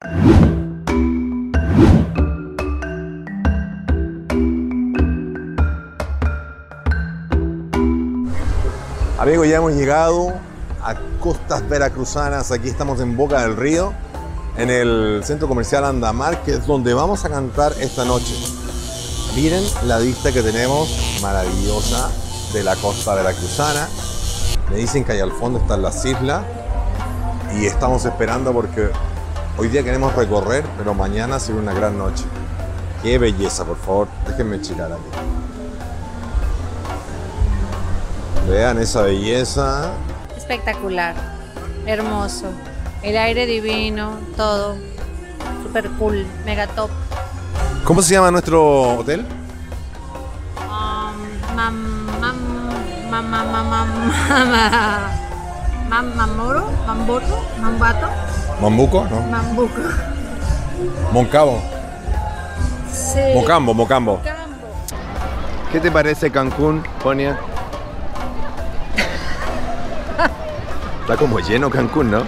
Amigos, ya hemos llegado a costas veracruzanas. Aquí estamos en Boca del Río, en el centro comercial Andamar, que es donde vamos a cantar esta noche. Miren la vista que tenemos, maravillosa, de la costa veracruzana. Me dicen que allá al fondo están las islas y estamos esperando porque hoy día queremos recorrer, pero mañana será una gran noche. Qué belleza, por favor, déjenme checar aquí. Vean esa belleza. Espectacular, hermoso, el aire divino, todo, super cool, mega top. ¿Cómo se llama nuestro hotel? Mamoro, Mamboto, Mambato. ¿Mambuco? ¿No? Mambuco. Moncabo. Sí. Mocambo. Cambo. ¿Qué te parece Cancún, Ponia? Está como lleno Cancún, ¿no?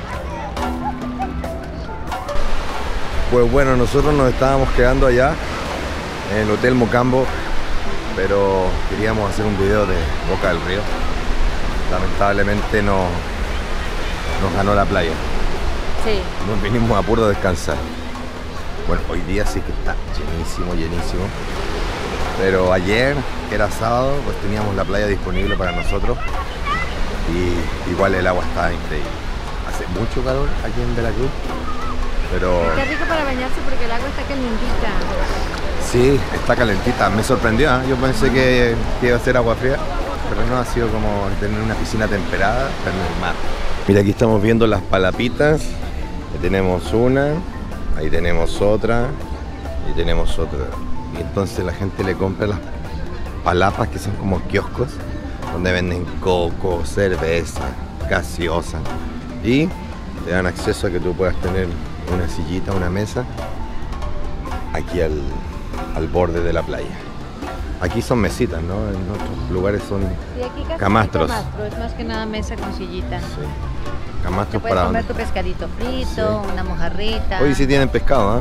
Pues bueno, nosotros nos estábamos quedando allá en el Hotel Mocambo, pero queríamos hacer un video de Boca del Río. Lamentablemente nos ganó la playa. Sí. Nos vinimos a puro descansar. Bueno, hoy día sí que está llenísimo. Pero ayer, que era sábado, pues teníamos la playa disponible para nosotros. Y igual el agua está increíble. Hace mucho calor aquí en Veracruz, pero... Qué rico para bañarse porque el agua está calentita. Sí, está calentita. Me sorprendió, ¿eh? Yo pensé que iba a ser agua fría, pero no, ha sido como tener una piscina temperada en el mar. Mira, aquí estamos viendo las palapitas. Ahí tenemos una, ahí tenemos otra, y tenemos otra. Y entonces la gente le compra las palapas, que son como kioscos, donde venden coco, cerveza, gaseosa, y te dan acceso a que tú puedas tener una sillita, una mesa aquí al borde de la playa. Aquí son mesitas, ¿no? En otros lugares son Y aquí casi camastros. Es más que nada mesa con sillita. Sí. Te Camastros puedes para comer dónde. tu pescadito frito, una mojarrita, Hoy sí tienen pescado, ¿eh?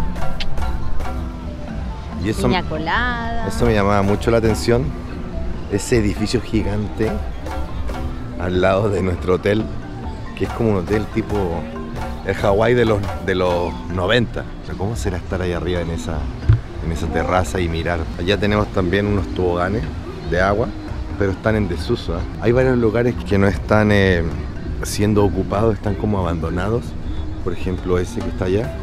Y eso piña colada. me llamaba mucho la atención. Ese edificio gigante al lado de nuestro hotel, que es como un hotel tipo el Hawái de los 90. O sea, ¿cómo será estar ahí arriba en esa terraza y mirar? Allá tenemos también unos toboganes de agua, pero están en desuso, ¿eh? Hay varios lugares que no están siendo ocupados, están como abandonados. Por ejemplo, ese que está allá.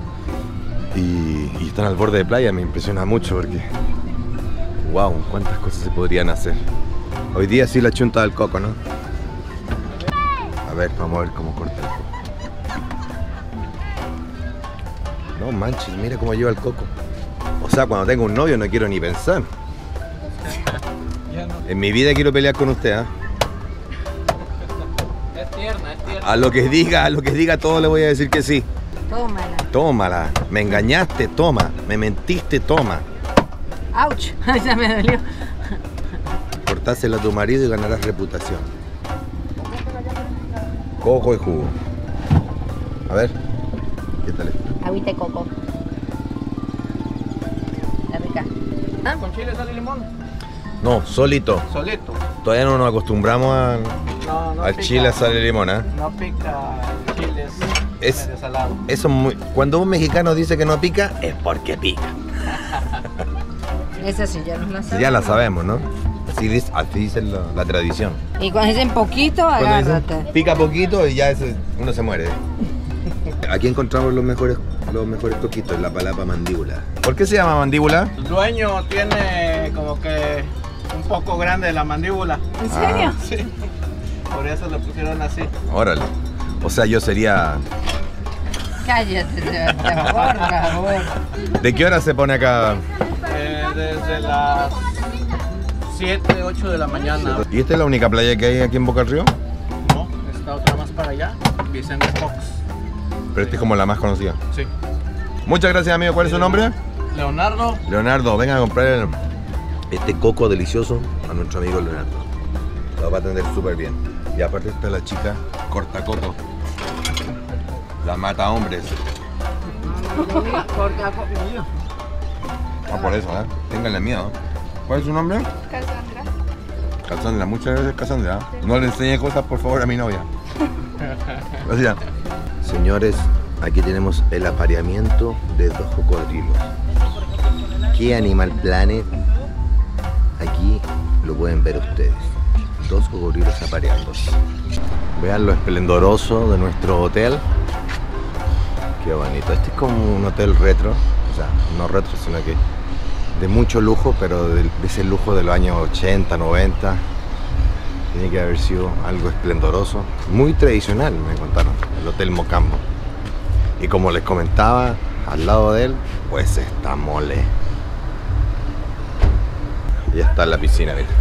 Y están al borde de playa. Me impresiona mucho porque wow, cuántas cosas se podrían hacer. Hoy día sí la chunta del coco, ¿no? A ver, vamos a ver cómo corta el coco. No manches, mira cómo lleva el coco. O sea, cuando tengo un novio no quiero ni pensar. En mi vida quiero pelear con usted, ¿eh? Es tierna. A lo que diga todo le voy a decir que sí. Tómala. Tómala, me engañaste, toma. Me mentiste, toma. ¡Auch! Ya me dolió. Cortásela a tu marido y ganarás reputación. Coco y jugo. A ver, ¿qué tal es? Agüita de coco. La rica. ¿Ah? ¿Con chile, sal y limón? No, solito. Solito. Todavía no nos acostumbramos No al pica. chile, a sal y limón, ¿eh? No pica el chile, Es- medio salado. Eso es muy... Cuando un mexicano dice que no pica, es porque pica. Esa sí ya nos la sabemos. Ya la sabemos, ¿no? Así dice la tradición. Y cuando dicen poquito, Cuando dicen, agárrate. pica poquito y ya uno se muere. Aquí encontramos los mejores coquitos, la palapa mandíbula. ¿Por qué se llama mandíbula? El dueño tiene como que un poco grande la mandíbula. ¿En serio? Sí. Por eso le pusieron así. Órale. O sea, yo sería... Cállate, Sebastián, por favor. ¿De qué hora se pone acá? Desde las 7, 8 de la mañana. ¿Y esta es la única playa que hay aquí en Boca del Río? No, está otra más para allá. Vicente Fox. Pero esta es como la más conocida. Sí. Muchas gracias, amigo. ¿Cuál es su nombre? Leonardo. Leonardo, venga a comprar este coco delicioso a nuestro amigo Leonardo. Lo va a atender súper bien. Y aparte está la chica corta coco. La mata hombres. Ah, por eso, ¿eh? Ténganle miedo. ¿Cuál es su nombre? Cassandra. Cassandra, muchas gracias, Cassandra. No le enseñe cosas, por favor, a mi novia. Gracias. Señores, aquí tenemos el apareamiento de dos cocodrilos. ¿Qué Animal Planet? Aquí lo pueden ver ustedes. Dos cocodrilos apareándose. Vean lo esplendoroso de nuestro hotel. Qué bonito. Este es como un hotel retro. O sea, no retro, sino que de mucho lujo, pero de ese lujo de los años 80, 90. Tiene que haber sido algo esplendoroso. Muy tradicional, me contaron. El Hotel Mocambo. Y como les comentaba, al lado de él, pues está Mole. Y ya está en la piscina, miren.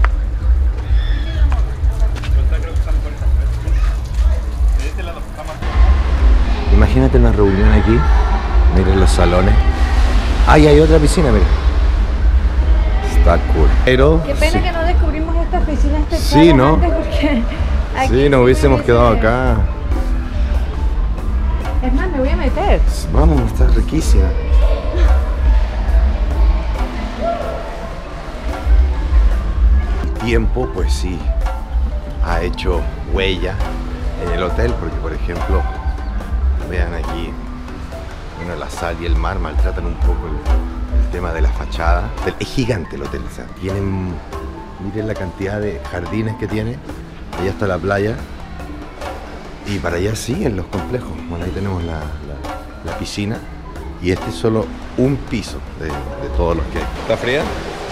Imagínate una reunión aquí. Miren los salones. Ah, y hay otra piscina, miren. Está cool. Pero, Qué pena que no descubrimos esta piscina Sí, ¿no? Porque aquí sí, nos hubiésemos quedado acá. Es más, me voy a meter. Vamos, está riquísima. El tiempo, pues sí, ha hecho huella en el hotel, porque por ejemplo, vean aquí, bueno, la sal y el mar maltratan un poco el tema de la fachada. Es gigante el hotel, o sea, tienen, miren la cantidad de jardines que tiene. Allá está la playa. Y para allá siguen los complejos. Bueno, ahí tenemos la piscina. Y este es solo un piso de todos los que hay. ¿Está fría?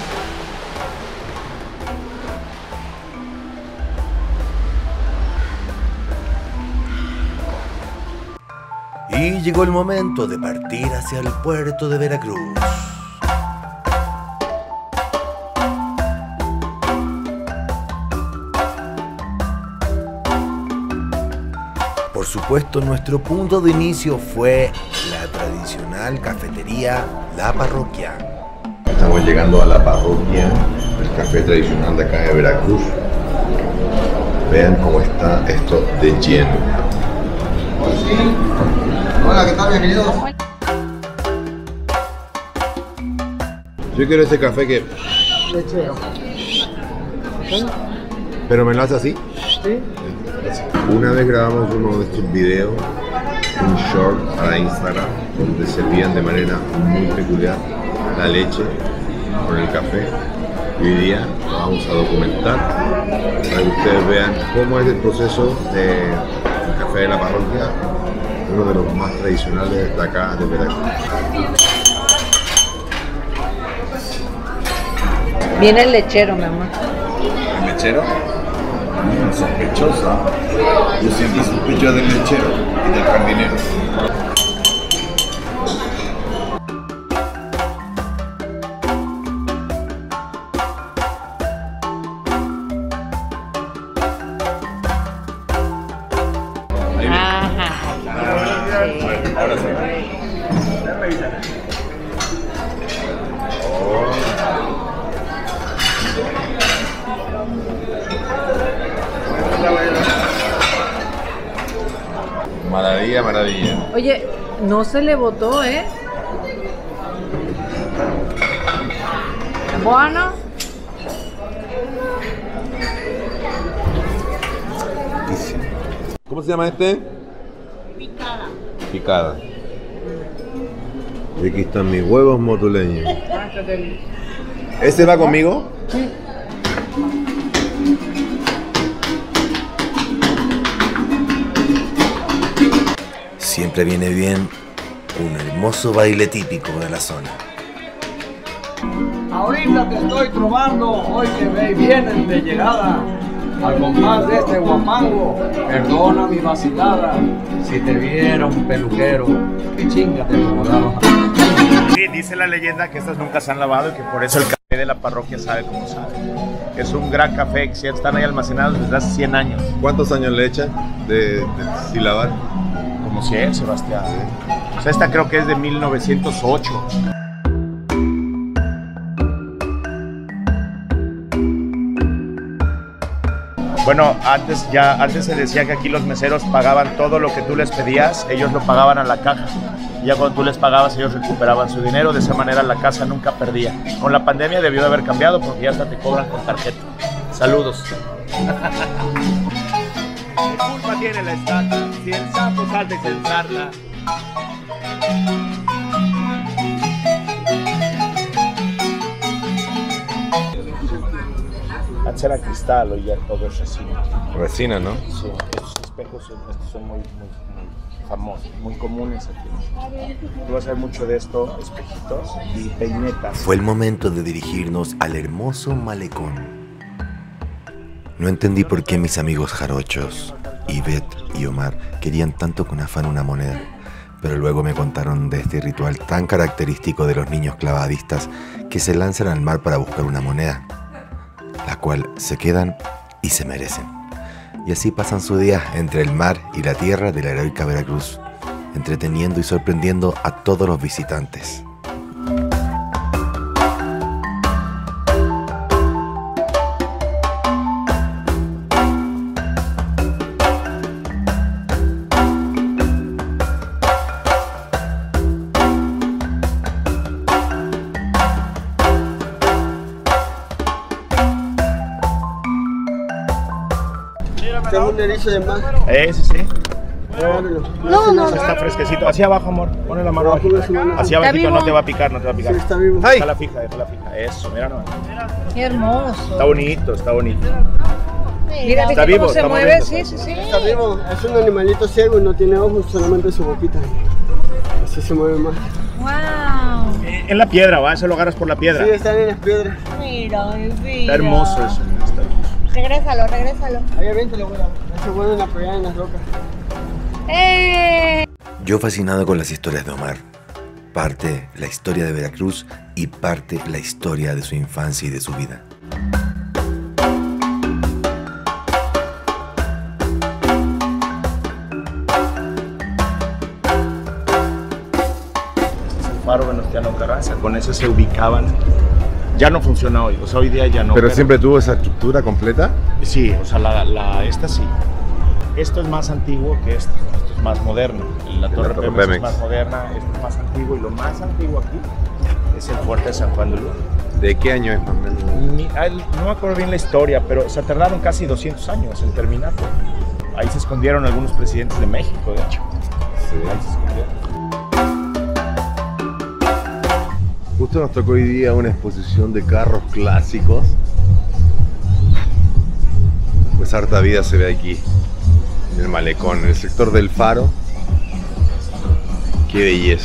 Y llegó el momento de partir hacia el puerto de Veracruz. Por supuesto, nuestro punto de inicio fue la tradicional cafetería La Parroquia. Estamos llegando a La Parroquia, el café tradicional de acá de Veracruz. Vean cómo está esto de lleno. Hola, ¿qué tal? Bienvenidos. Yo quiero ese café que... Lechero. ¿Pero me lo hace así? Sí. Una vez grabamos uno de estos videos, un short para Instagram, donde servían de manera muy peculiar la leche con el café. Y hoy día lo vamos a documentar para que ustedes vean cómo es el proceso del café de La Parroquia, uno de los más tradicionales de acá de Veracruz. Viene el lechero, mi amor. ¿El lechero? Sospechosa. Yo siempre sospecho del lechero y del jardinero. Ahora sí. Maravilla, maravilla. Oye, no se le botó, ¿eh? Bueno. ¿Cómo se llama este? Picada. Picada. Y aquí están mis huevos motuleños. ¿Ese va conmigo? Sí. Siempre viene bien un hermoso baile típico de la zona. Ahorita te estoy trovando, hoy que vienen de llegada. Al compás de este guapango, perdona mi vacilada. Si te viera un peluquero, qué chinga te acomodaba. Sí, dice la leyenda que estas nunca se han lavado y que por eso el café de la parroquia sabe como sabe. Es un gran café que están ahí almacenados desde hace 100 años. ¿Cuántos años le echan de sin lavar? Como 100, Sebastián. O sea, esta creo que es de 1908. Bueno, antes se decía que aquí los meseros pagaban todo lo que tú les pedías, ellos lo pagaban a la caja. Y ya cuando tú les pagabas, ellos recuperaban su dinero. De esa manera la casa nunca perdía. Con la pandemia debió de haber cambiado porque ya hasta te cobran con tarjeta. Saludos. ¿Qué culpa tiene la estatua si el sapo salta y se ensarta? Antes era cristal, hoy ya todo es resina. Resina, ¿no? Sí, estos espejos son muy famosos, muy comunes aquí. Tú vas a ver mucho de esto, espejitos y peinetas. Fue el momento de dirigirnos al hermoso malecón. No entendí por qué mis amigos jarochos, Ivette y Omar, querían tanto con afán una moneda, pero luego me contaron de este ritual tan característico de los niños clavadistas que se lanzan al mar para buscar una moneda, la cual se quedan y se merecen. Y así pasan su día entre el mar y la tierra de la heroica Veracruz, entreteniendo y sorprendiendo a todos los visitantes. Tengo un erizo de mar. Ese sí. No. Está fresquecito. Hacia abajo, amor. Ponle la mano abajo. Hacia abajito, no te va a picar, no te va a picar. Sí, está vivo. Déjala fija, déjala fija. Eso, mira no. Qué hermoso. Está bonito, está bonito. Mira, Está ¿viste vivo, cómo se está mueve? moviendo. Sí. Está vivo. Es un animalito ciego y no tiene ojos, solamente su boquita. Así se mueve más. Wow. En la piedra, ¿va? Eso lo agarras por la piedra. Sí, están en las piedras. Mira, mi vida. Está hermoso eso. Está hermoso. Regrésalo. Ahí aviéntalo, güey. Se vuelven a pegar en las rocas. Yo fascinado con las historias de Omar, parte la historia de Veracruz y parte la historia de su infancia y de su vida. Faro Venustiano Carranza, con ese se ubicaban. Ya no funciona hoy, o sea, hoy día ya no. ¿Pero siempre tuvo esa estructura completa? Sí, o sea, esta sí. Esto es más antiguo que esto es más moderno. La Torre Pemex es más moderna, esto es más antiguo y lo más antiguo aquí es el Fuerte de San Juan de Luz. ¿De qué año es más o menos? No me acuerdo bien la historia, pero se tardaron casi 200 años en terminarlo. Ahí se escondieron algunos presidentes de México, de hecho. Sí. Ahí se escondieron. Justo nos tocó hoy día una exposición de carros clásicos. Pues harta vida se ve aquí, en el malecón, en el sector del Faro. ¡Qué belleza!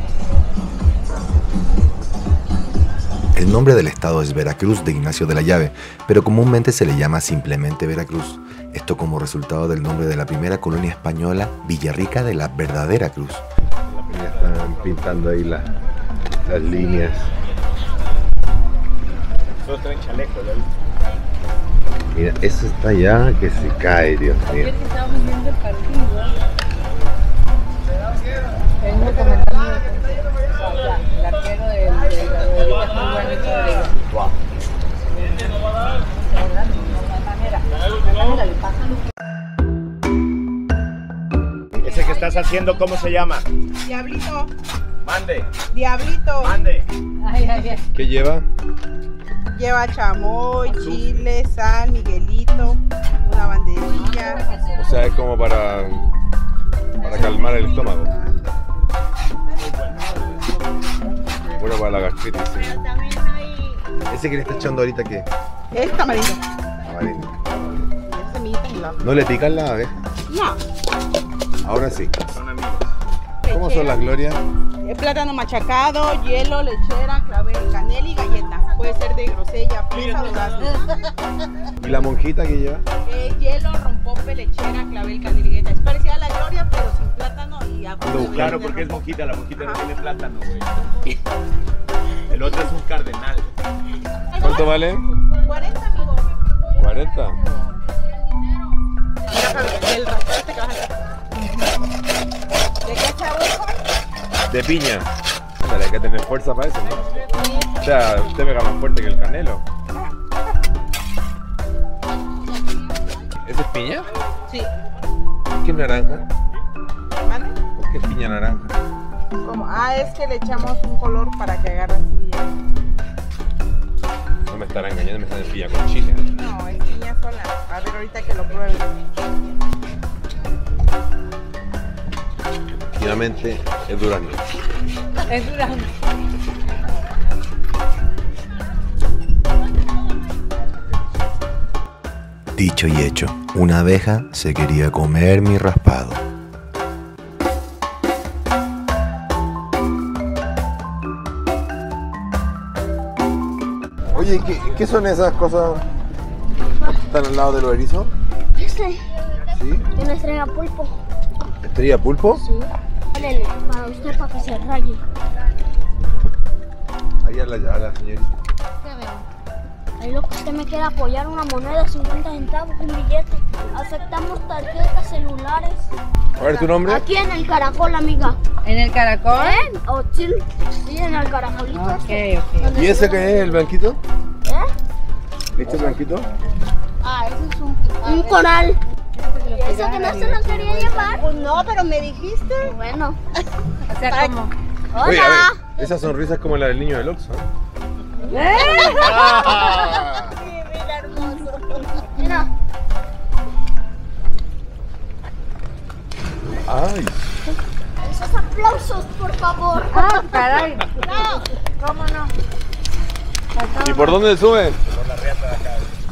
El nombre del estado es Veracruz de Ignacio de la Llave, pero comúnmente se le llama simplemente Veracruz. Esto como resultado del nombre de la primera colonia española, Villarrica de la Verdadera Cruz. Ya están pintando ahí las líneas. Solo traen chaleco, ¿verdad? Mira, eso está ya que se cae, Dios mío. Estábamos viendo el partido. Vengo comentando el arquero de la es muy bonito de Wow. Ese que estás haciendo, ¿cómo se llama? Diablito, Mande, diablito. mande. Ay. ¿Qué lleva? Lleva chamoy, chile, sal, miguelito, una banderilla. O sea, es como para calmar el estómago. Bueno, para la gastritis. Sí. ¿Ese que le está echando ahorita qué? Es tamarindo. Tamarindo. Es semillita y la. ¿No le pican la ave? No. Ahora sí. Son amigos. ¿Cómo son las glorias? Plátano machacado, hielo, lechera, clavel, canela y galleta. Puede ser de grosella, fresa o durazno. ¿Y la monjita que lleva? Hielo, rompope, lechera, clavel, canela y galleta. Es parecida a la gloria, pero sin plátano y agua. Claro, porque es monjita, la monjita no tiene plátano, güey. El otro es un cardenal. ¿Cuánto vale? 40, amigo. 40. El rastrete que vas a hacer. ¿De qué sabor? De piña. Hay que tener fuerza para eso, ¿no? O sea, usted pega más fuerte que el canelo. ¿Esa es piña? Sí. ¿Por qué naranja? ¿Mande? ¿Por qué piña naranja? ¿Cómo? Ah, es que le echamos un color para que agarre así. No me estará engañando, me están en piña con chile. No, es piña sola. A ver ahorita que lo pruebe. Efectivamente es durazno. Es durazno. Dicho y hecho, una abeja se quería comer mi raspado. Oye, ¿qué son esas cosas que están al lado de los erizos? Este, ¿Sí? una estrella pulpo. ¿Estrella pulpo? Sí. Dele, para usted, para que se raye. Ahí a la señorita. Ahí lo que usted me quiere apoyar, una moneda de 50 centavos, un billete. Aceptamos tarjetas, celulares. A ver, ¿tu nombre? Aquí en el caracol, amiga. ¿En el caracol? O sí, en el caracolito. Ok. ¿Y ese qué es, el blanquito? ¿Eh? ¿Este blanquito? Ah, ese es un coral. ¿Y eso que no se lo quería llevar? Pues no, pero me dijiste. Bueno. O sea, como. Oye, a ver, Hola. esa sonrisa es como la del niño del Oxxo. Sí, mira, hermoso. Mira. Ay, Esos aplausos, por favor. Ah, caray. No, ¿cómo no? ¿y por dónde sube? Por la riata de acá.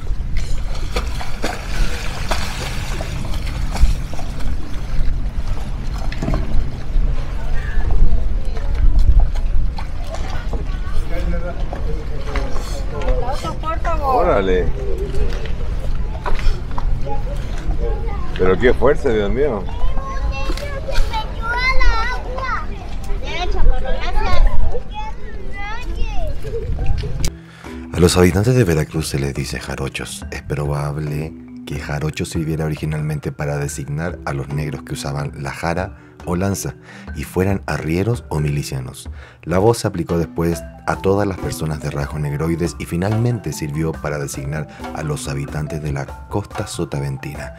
Por favor. Órale. Pero qué fuerza, Dios mío. A los habitantes de Veracruz se les dice jarochos. Es probable que jarocho sirviera originalmente para designar a los negros que usaban la jara o lanza y fueran arrieros o milicianos. La voz se aplicó después a todas las personas de rasgos negroides y finalmente sirvió para designar a los habitantes de la costa sotaventina.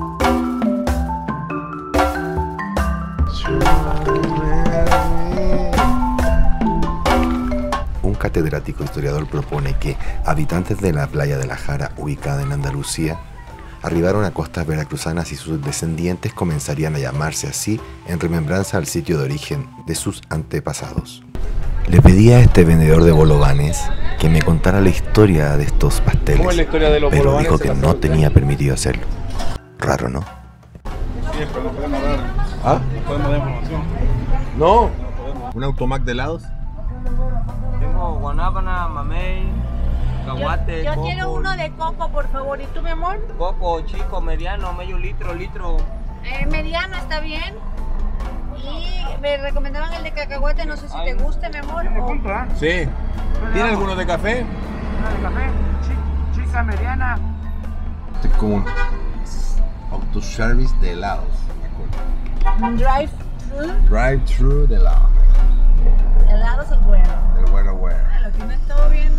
Un catedrático historiador propone que habitantes de la playa de la Jara, ubicada en Andalucía, arribaron a costas veracruzanas y sus descendientes comenzarían a llamarse así en remembranza al sitio de origen de sus antepasados. Le pedí a este vendedor de bolovanes que me contara la historia de estos pasteles, ¿Cómo es la historia de los pero bolovanes dijo que en la no fruta? tenía permitido hacerlo. Raro, ¿no? Sí, pero no podemos dar. ¿Ah? No podemos dar información. No. ¿Un automac de helados? Tengo guanábana, mamey, caguate, Yo coco. quiero uno de coco, por favor. ¿Y tú, mi amor? Coco chico, mediano, medio litro, litro. Mediano, ¿está bien? Y me recomendaban el de cacahuate, no sé si te guste, mi amor. o- Sí. ¿Tiene alguno de café? Una de café, chica, mediana. Este es como un autoservice de helados. Un drive-thru, Drive-thru de helados. helados es bueno. El bueno, bueno. Lo tienen todo bien,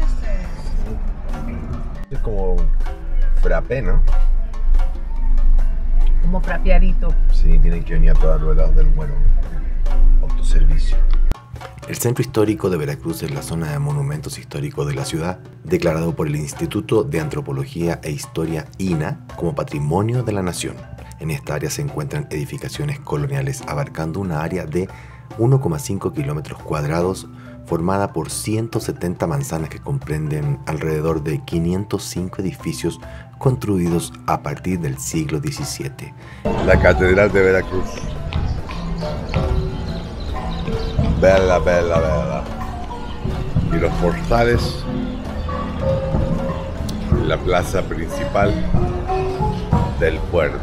Es como frappé, ¿no? como frapeadito. Sí, tienen que venir a todos los helados del bueno. Autoservicio. El centro histórico de Veracruz es la zona de monumentos históricos de la ciudad, declarado por el Instituto de Antropología e Historia INA como Patrimonio de la Nación. En esta área se encuentran edificaciones coloniales abarcando una área de 1,5 kilómetros cuadrados formada por 170 manzanas que comprenden alrededor de 505 edificios construidos a partir del siglo XVII. La Catedral de Veracruz. Bella, bella, bella. Y los portales, la plaza principal del puerto.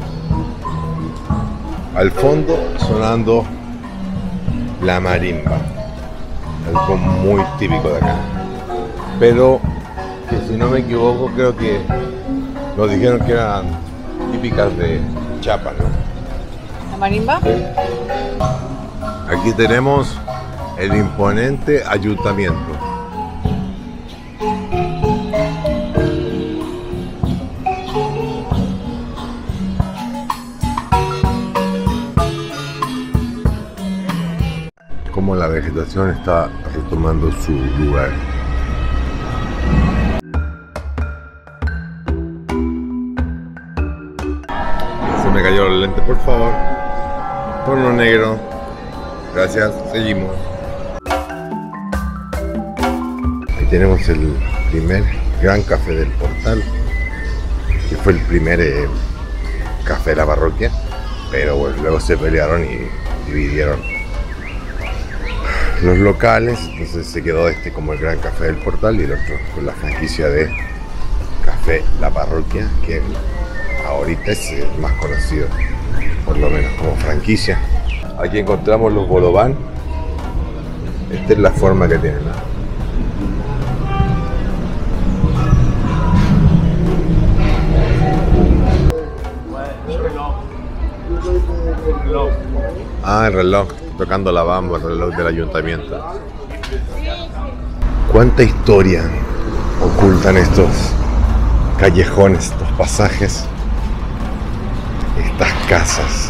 Al fondo sonando la marimba, algo muy típico de acá. Pero que si no me equivoco creo que nos dijeron que eran típicas de Chiapas, ¿no? ¿La marimba? Aquí tenemos el imponente ayuntamiento. cómo la vegetación está retomando su lugar. Se me cayó el lente, por favor. Tono negro. Gracias, seguimos. Ahí tenemos el primer gran café del portal, que fue el primer café de la parroquia, pero bueno, luego se pelearon y dividieron los locales, entonces se quedó este como el gran café del portal y el otro con la franquicia de Café La Parroquia, que ahorita es el más conocido, por lo menos como franquicia. Aquí encontramos los bolobán. Esta es la forma que tienen, ¿no? Ah, el reloj, tocando la bamba, el reloj del ayuntamiento. ¿Cuánta historia ocultan estos callejones, estos pasajes, estas casas?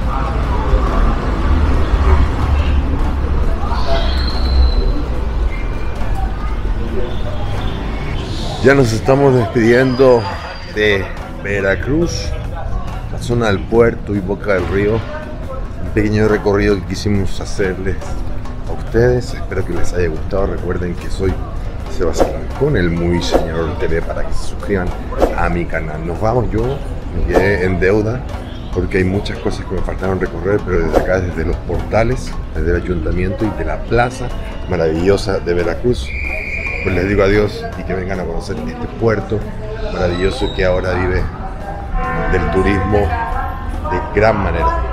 Ya nos estamos despidiendo de Veracruz, la zona del puerto y Boca del Río. Un pequeño recorrido que quisimos hacerles a ustedes. Espero que les haya gustado. Recuerden que soy Sebastián con el Muy Señor TV para que se suscriban a mi canal. Nos vamos, yo me quedé en deuda porque hay muchas cosas que me faltaron recorrer, pero desde acá, desde los portales, desde el ayuntamiento y de la plaza maravillosa de Veracruz, pues les digo adiós y que vengan a conocer este puerto maravilloso que ahora vive del turismo de gran manera.